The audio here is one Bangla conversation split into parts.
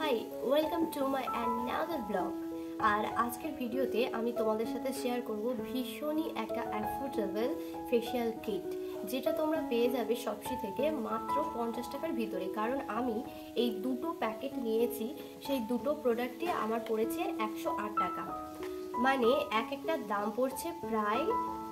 High welcome to my another blog. আর আজকের ভিডিওতে আমি তোমাদের সাথে শেয়ার করব ভীষণই একটা অ্যাফোর্ডেবল ফেশিয়াল কিট, যেটা তোমরা পেয়ে যাবে শপসি থেকে মাত্র 50 টাকার ভিতরে। কারণ আমি এই দুটো প্যাকেট নিয়েছি, সেই দুটো প্রোডাক্টই আমার পড়েছে 108 টাকা, মানে এক একটার দাম পড়ছে প্রায়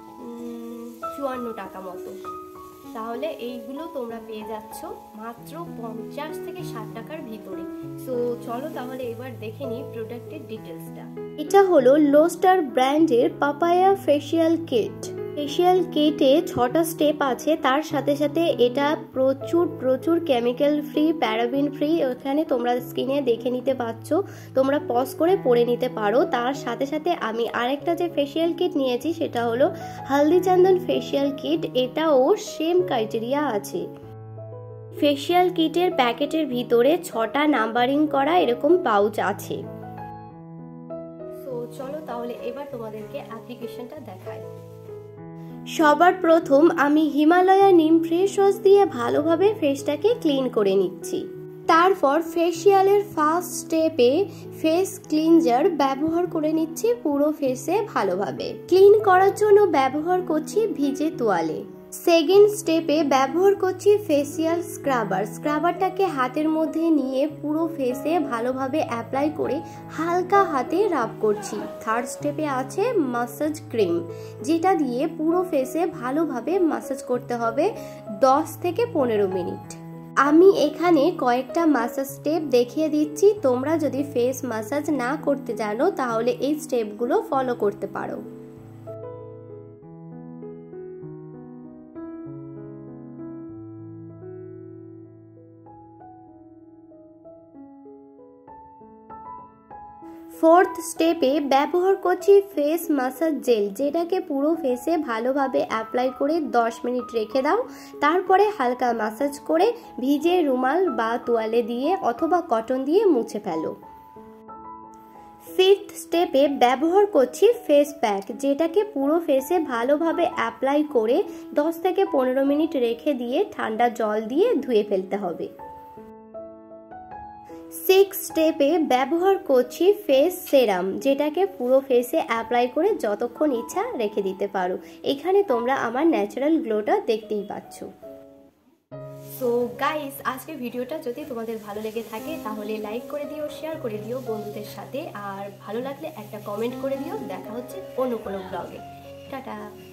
54 টাকা মতো। তাহলে এইগুলো তোমরা পেয়ে যাচ্ছ মাত্র 50 থেকে 60 টাকার ভিতরে। সো চলো তাহলে এবার দেখে নিই প্রোডাক্টের ডিটেলসটা। এটা হলো লোস্টার ব্র্যান্ডের পাপায়া ফেশিয়াল কিট। ফেশিয়াল কিটে 6টা স্টেপ আছে, তার সাথে সাথে এটা প্রচুর কেমিক্যাল ফ্রি, প্যারাবিন ফ্রি। ওখানে তোমরা স্ক্রিনে দেখে নিতে পাচ্ছ, তোমরা পজ করে পড়ে নিতে পারো। তার সাথে সাথে আমি আরেকটা যে ফেশিয়াল কিট নিয়েছি সেটা হলো হলদি চন্দন ফেশিয়াল কিট। এটাও সেম ক্রাইটেরিয়া আছে। ফেশিয়াল কিটের প্যাকেটের ভিতরে 6টা নাম্বারিং করা এরকম পাউচ আছে। সো চলো তাহলে এবার তোমাদেরকে অ্যাপ্লিকেশনটা দেখাই। সবার প্রথম আমি হিমালয়া নিম ফ্রেশ ওয়াশ দিয়ে ভালোভাবে ফেসটাকে ক্লিন করে নিচ্ছি। তারপর ফেশিয়ালের ফার্স্ট স্টেপে ফেস ক্লিনজার ব্যবহার করে নিচ্ছি পুরো ফেসে ভালোভাবে। ক্লিন করার জন্য ব্যবহার করছি ভিজে তোয়ালে। সেকেন্ড স্টেপে ব্যবহার করছি ফেসিয়াল স্ক্রাবার। স্ক্রাবারটাকে হাতের মধ্যে নিয়ে পুরো ফেসে ভালোভাবে অ্যাপ্লাই করে হালকা হাতে রাব করছি। থার্ড স্টেপে আছে মাসাজ ক্রিম, যেটা দিয়ে পুরো ফেসে ভালোভাবে মাসাজ করতে হবে 10 থেকে 15 মিনিট। আমি এখানে কয়েকটা মাসাজ স্টেপ দেখিয়ে দিচ্ছি। তোমরা যদি ফেস মাসাজ না করতে জানো তাহলে এই স্টেপগুলো ফলো করতে পারো। ফোর্থ স্টেপে ব্যবহার করছি ফেস মাসাজ জেল, যেটাকে পুরো ফেসে ভালোভাবে অ্যাপ্লাই করে 10 মিনিট রেখে দাও। তারপরে হালকা মাসাজ করে ভিজে রুমাল বা তোয়ালে দিয়ে অথবা কটন দিয়ে মুছে ফেলো। ফিফথ স্টেপে ব্যবহার করছি ফেস প্যাক, যেটাকে পুরো ফেসে ভালোভাবে অ্যাপ্লাই করে 10 থেকে 15 মিনিট রেখে দিয়ে ঠান্ডা জল দিয়ে ধুয়ে ফেলতে হবে। সিক্স স্টেপে ব্যবহার করছি ফেস সেরাম, যেটাকে পুরো ফেসে অ্যাপ্লাই করে যতক্ষণ ইচ্ছা রেখে দিতে পারো। এখানে তোমরা আমার ন্যাচারাল গ্লোটা দেখতেই পাচ্ছ। সো গাইস, আজকের ভিডিওটা যদি তোমাদের ভালো লেগে থাকে তাহলে লাইক করে দিও, শেয়ার করে দিও বন্ধুদের সাথে, আর ভালো লাগলে একটা কমেন্ট করে দিও। দেখা হচ্ছে অন্য কোনো ব্লগে। টাটা।